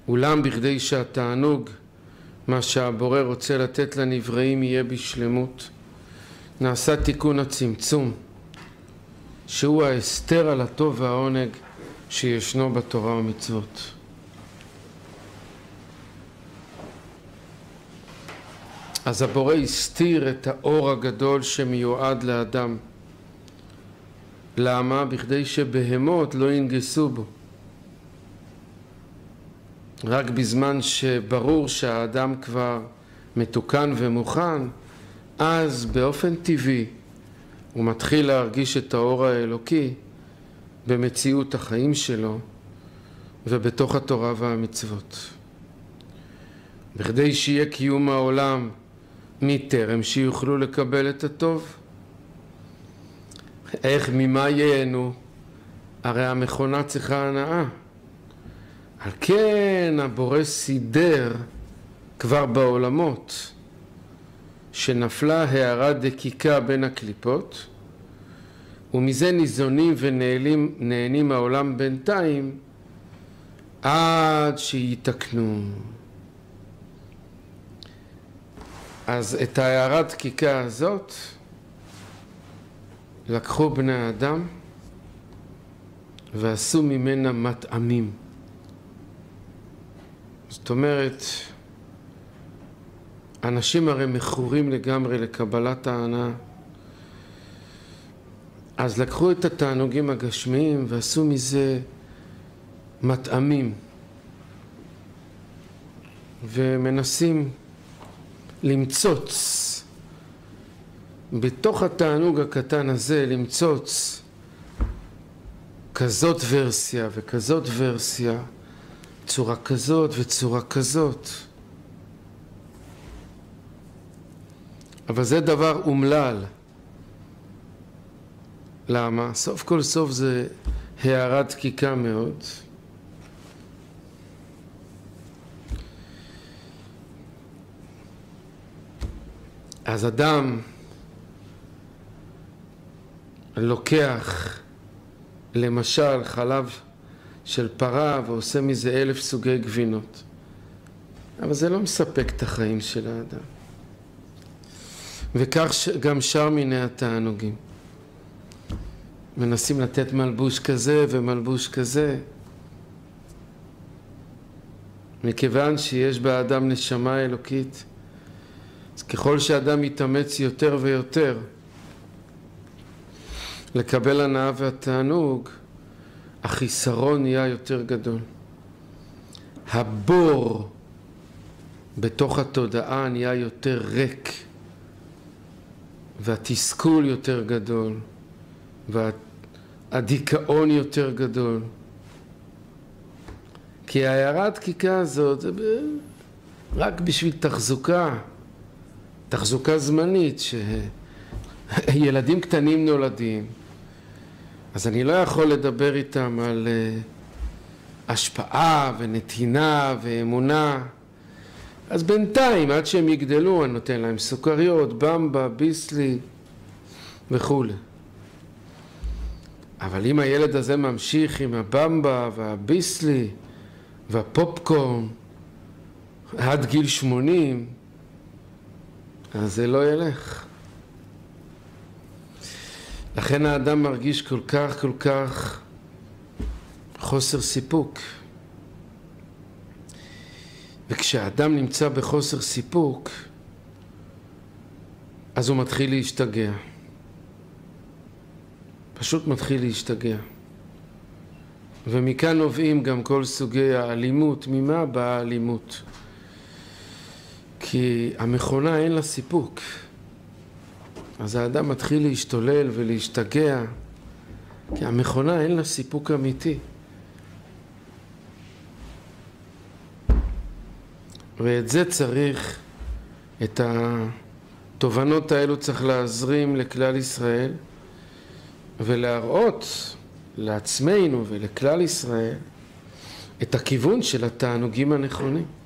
אולם בכדי שהתענוג, מה שהבורא רוצה לתת לנבראים, יהיה בשלמות, נעשה תיקון הצמצום, שהוא ההסתר על הטוב והעונג שישנו בתורה ומצוות. אז הבורא הסתיר את האור הגדול שמיועד לאדם. למה? בכדי שבהמות לא ינגסו בו. רק בזמן שברור שהאדם כבר מתוקן ומוכן, אז באופן טבעי הוא מתחיל להרגיש את האור האלוקי במציאות החיים שלו ובתוך התורה והמצוות. בכדי שיהיה קיום העולם מטרם שיוכלו לקבל את הטוב. איך, ממה ייהנו? הרי המכונה צריכה הנאה. על כן הבורא סידר כבר בעולמות שנפלה הערה דקיקה בין הקליפות, ומזה ניזונים ונהנים העולם בינתיים עד שיתקנו. אז את הערת דקיקה הזאת לקחו בני האדם ועשו ממנה מטעמים. זאת אומרת, אנשים הרי מכורים לגמרי לקבלת ההנאה. אז לקחו את התענוגים הגשמיים ועשו מזה מטעמים, ומנסים למצוץ בתוך התענוג הקטן הזה, למצוץ כזאת ורסיה וכזאת ורסיה, צורה כזאת וצורה כזאת. אבל זה דבר אומלל. למה? סוף כל סוף זה הערה דקיקה מאוד. אז אדם לוקח למשל חלב של פרה ועושה מזה 1000 סוגי גבינות, אבל זה לא מספק את החיים של האדם. וכך גם שאר מיני התענוגים, מנסים לתת מלבוש כזה ומלבוש כזה, מכיוון שיש באדם נשמה אלוקית. אז ככל שאדם יתאמץ יותר ויותר לקבל הנאה והתענוג, החיסרון נהיה יותר גדול. הבור בתוך התודעה נהיה יותר ריק, והתסכול יותר גדול, והדיכאון יותר גדול. כי ההערה הדקיקה הזאת זה רק בשביל תחזוקה זמנית, שילדים קטנים נולדים, אז אני לא יכול לדבר איתם על השפעה ונתינה ואמונה. אז בינתיים, עד שהם יגדלו, אני נותן להם סוכריות, במבה, ביסלי וכו'. אבל אם הילד הזה ממשיך עם הבמבה והביסלי והפופקורן עד גיל 80, אז זה לא ילך. לכן האדם מרגיש כל כך חוסר סיפוק. וכשהאדם נמצא בחוסר סיפוק, אז הוא מתחיל להשתגע. פשוט מתחיל להשתגע. ומכאן נובעים גם כל סוגי האלימות. ממה באה האלימות? כי המכונה אין לה סיפוק. אז האדם מתחיל להשתולל ולהשתגע, כי המכונה אין לה סיפוק אמיתי. ואת זה צריך, את התובנות האלו צריך להזרים לכלל ישראל, ולהראות לעצמנו ולכלל ישראל את הכיוון של התענוגים הנכונים.